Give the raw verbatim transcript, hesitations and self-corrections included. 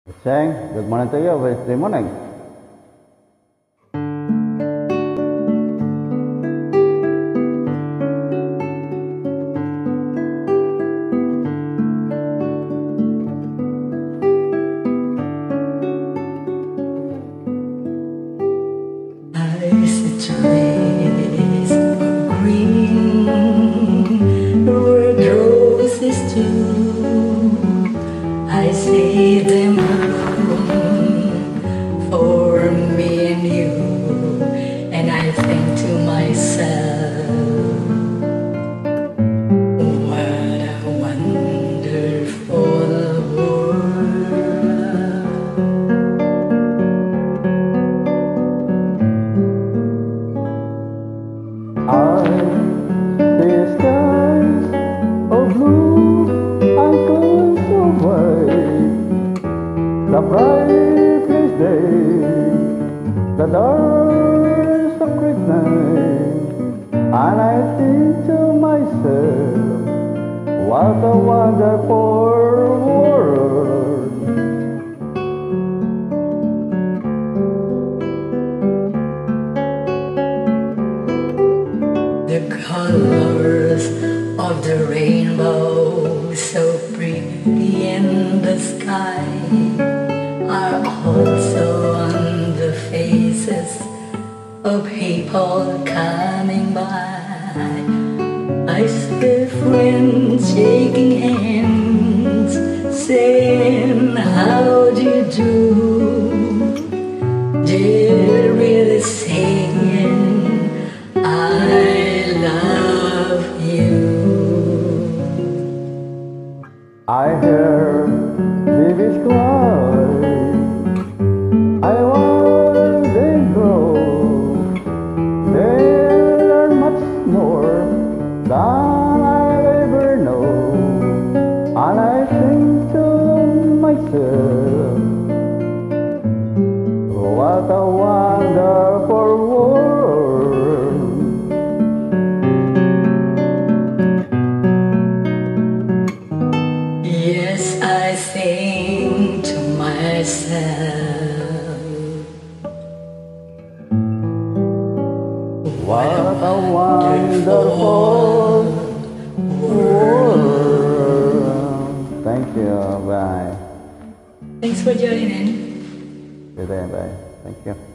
Saying, good morning to you. Wednesday morning. I see trees of green, red roses too. I see them bloom for me and you, and I think to myself, what a wonderful world. I see skies of blue and clouds of white, the brightest day, the darkest of great night, and I think to myself, what a wonderful world. The colors of the rainbow, so pretty in the sky, are also on the faces of people coming by. I see friends shaking hands, saying, how do you do? They're really saying, I love you. I hear babies cry, I watch them grow. They learn much more than I'll ever know, and I think to myself, what a wonderful world. Yes, I think to myself, What a wonderful world. Thank you. Bye. Thanks for joining in. Good day. Bye. Thank you.